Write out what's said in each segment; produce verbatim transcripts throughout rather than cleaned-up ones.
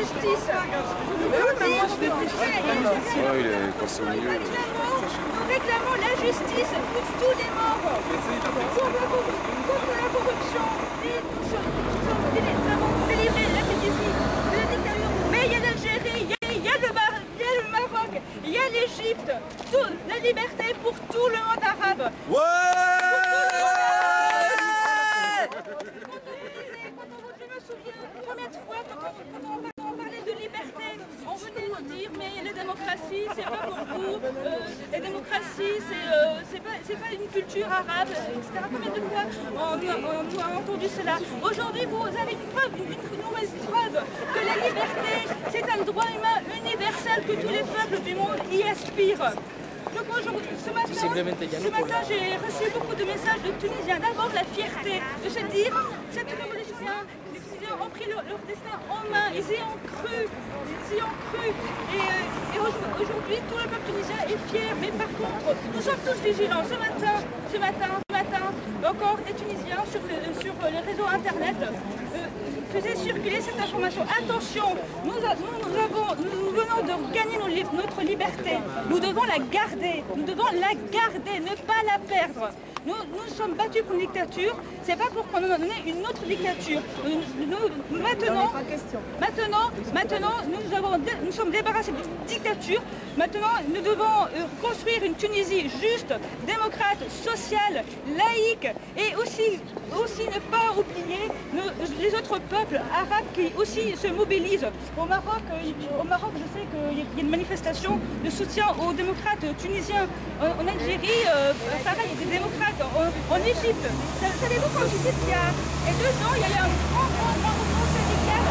justice. Oh, il est passé au milieu. Nous réclamons la justice pour tous les morts, contre la corruption. Et nous avons délivré la Tunisie de la dictature. Mais il y a l'Algérie, il y a le Maroc, il y a l'Égypte. La liberté pour tout le monde arabe. Ouais! Je me souviens combien de fois quand on parlait de liberté, on venait nous dire mais la démocratie c'est pas pour vous, euh, la démocratie c'est euh, pas, pas une culture arabe, et cetera. Combien de fois on, on, on a entendu cela? Aujourd'hui vous avez une preuve, une nouvelle preuve que la liberté c'est un droit humain universel que tous les peuples du monde y aspirent. Donc aujourd'hui, ce matin, ce matin j'ai reçu beaucoup de messages de Tunisiens. D'abord la fierté de se dire, cette révolution, les Tunisiens ont pris leur, leur destin en main, ils y ont cru, ils y ont cru. Et, et aujourd'hui, tout le peuple tunisien est fier. Mais par contre, nous sommes tous vigilants. Ce matin, ce matin, ce matin, encore des Tunisiens sur, sur les réseaux internet euh, faisaient circuler cette information. Attention, nous, nous, nous, avons, nous venons de gagner nos, notre liberté. Nous devons la garder. Nous devons la garder, ne pas la perdre. Nous nous sommes battus pour une dictature. C'est pas pour qu'on nous donne une autre dictature. Nous, nous, maintenant, maintenant, maintenant, nous, avons, nous sommes débarrassés de dictature. Maintenant, nous devons euh, construire une Tunisie juste, démocrate, sociale, laïque et aussi, aussi ne pas oublier nos, les autres peuples arabes qui aussi se mobilisent. Au Maroc, euh, au Maroc je sais qu'il y a une manifestation de soutien aux démocrates tunisiens. En, en Algérie, euh, pareil, il y a des démocrates. En, en Égypte, savez-vous qu'en Égypte, il y a et deux ans, il y a eu un grand, grand, grand mouvement syndical.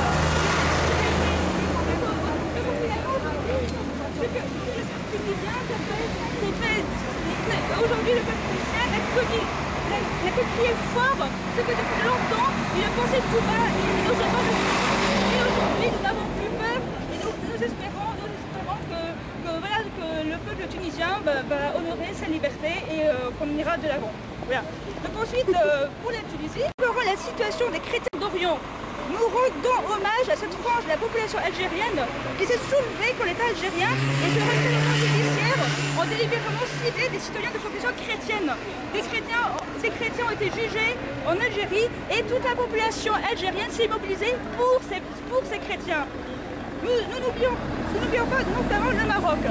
Aujourd'hui, le peuple tunisien a connu, il a crié fort, ce que depuis longtemps, il a pensé tout bas, il n'osait pas le dire. Et aujourd'hui, nous n'avons plus peur et nous, nous espérons, nous espérons que, que, voilà, que le peuple tunisien va, va honorer sa liberté et euh, qu'on ira de l'avant. Voilà. Donc ensuite, euh, pour la Tunisie, pour la situation des chrétiens d'Orient, nous rendons hommage à cette frange de la population algérienne qui s'est soulevée contre l'État algérien et se référendum judiciaire en délibérément ciblé des citoyens de confession chrétienne. Des chrétiens, ces chrétiens ont été jugés en Algérie et toute la population algérienne s'est mobilisée pour ces, pour ces chrétiens. Nous n'oublions pas notamment le Maroc.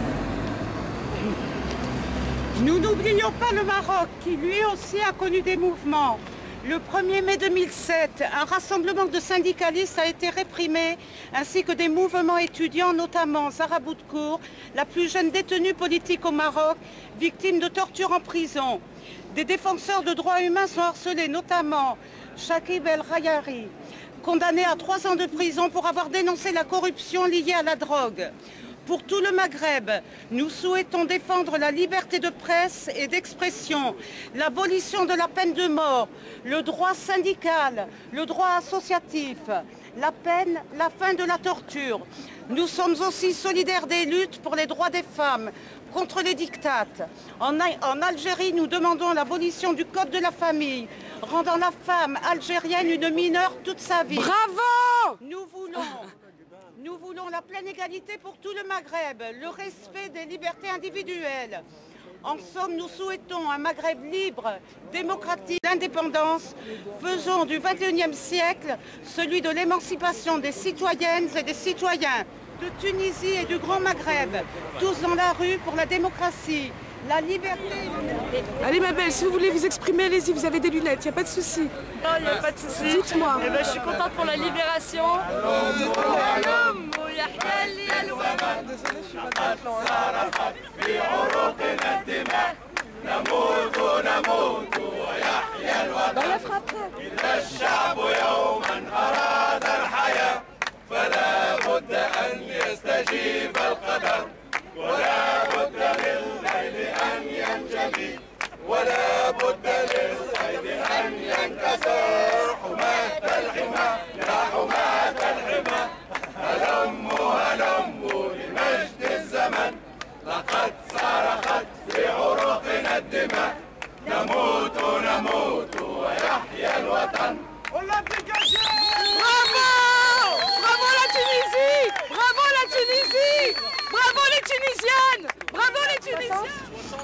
Nous n'oublions pas le Maroc qui lui aussi a connu des mouvements. Le premier mai deux mille sept, un rassemblement de syndicalistes a été réprimé, ainsi que des mouvements étudiants, notamment Zahra Boutkour, la plus jeune détenue politique au Maroc, victime de torture en prison. Des défenseurs de droits humains sont harcelés, notamment Chakib El Rayari, condamné à trois ans de prison pour avoir dénoncé la corruption liée à la drogue. Pour tout le Maghreb, nous souhaitons défendre la liberté de presse et d'expression, l'abolition de la peine de mort, le droit syndical, le droit associatif, la peine, la fin de la torture. Nous sommes aussi solidaires des luttes pour les droits des femmes, contre les dictates. En, en Algérie, nous demandons l'abolition du code de la famille, rendant la femme algérienne une mineure toute sa vie. Bravo! Nous voulons... Nous voulons la pleine égalité pour tout le Maghreb, le respect des libertés individuelles. En somme, nous souhaitons un Maghreb libre, démocratique, d'indépendance. Faisons du vingt et unième siècle celui de l'émancipation des citoyennes et des citoyens de Tunisie et du Grand Maghreb, tous dans la rue pour la démocratie, la liberté. Allez ma belle, si vous voulez vous exprimer, allez-y, vous avez des lunettes, il n'y a pas de souci. Non, il n'y a pas de souci. Dites-moi. Eh ben, je suis contente pour la libération. Dans la frappe. ولا بد للليل أن ينجلي ولا بد للخيل أن ينكسر حماة الحمى يا حماة الحمى هلموا هلموا لمجد الزمن لقد صرخت في عروقنا الدماء نموت نموت ويحيى الوطن. Bravo! Bravo la Tunisie!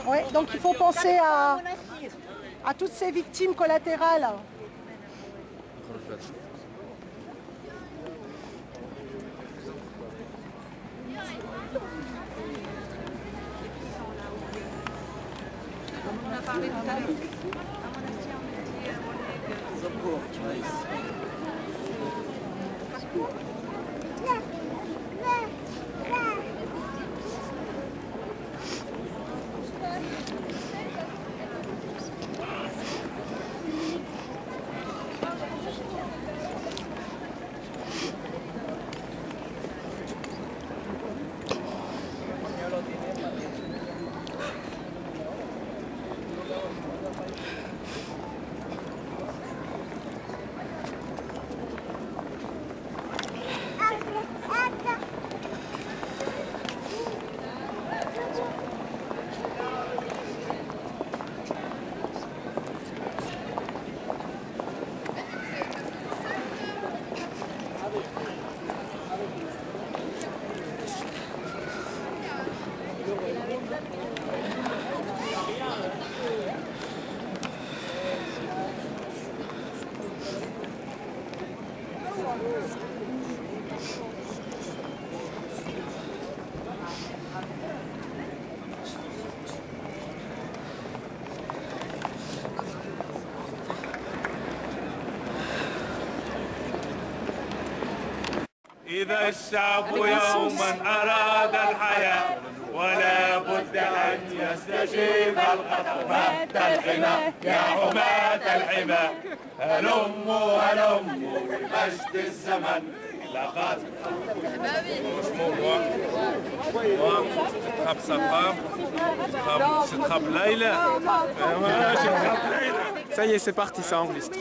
Ouais, donc il faut penser à, à toutes ces victimes collatérales. On a parlé tout à l'heure. إذا الشعب يوما أراد الحياة ولا بد أن يستجيب الخطر مات الحمى يا حماة الحمى هلموا هلموا بمجد الزمن لقد تخاف صفام تخاف ليلى Ça y est, c'est parti, ça enregistre.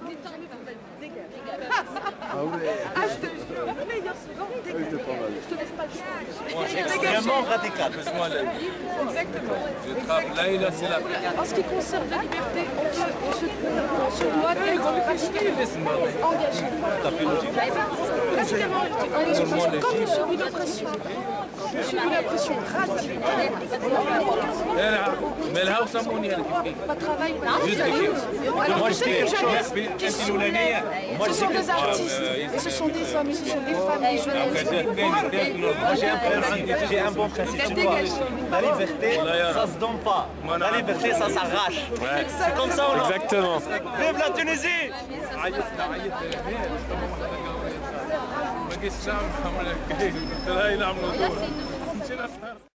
Ah je te jure, le meilleur slogan, dégage. Je te laisse pas le choix. extrêmement radical. Exactement. Je trappe Laïla, c'est la En ce qui concerne la liberté, on, peut, on, se, on se doit d'être radicalement engagé. Radicalement engagé, parce que quand on subit l'oppression, quand on subit l'oppression radicale, Mais là, ça m'en est pas de travail, pas de travail. Alors, tu sais que jeunesse qui se soulèvent, ce sont des artistes, et ce sont des hommes, et ce sont des femmes, des jeunesses. Moi j'ai un principe, j'ai un bon principe sur toi. La liberté, ça se donne pas. La liberté, ça s'arrache. C'est comme ça on a. Exactement. Vive la Tunisie! ما قلت شعب حملك لا ينعملوا دور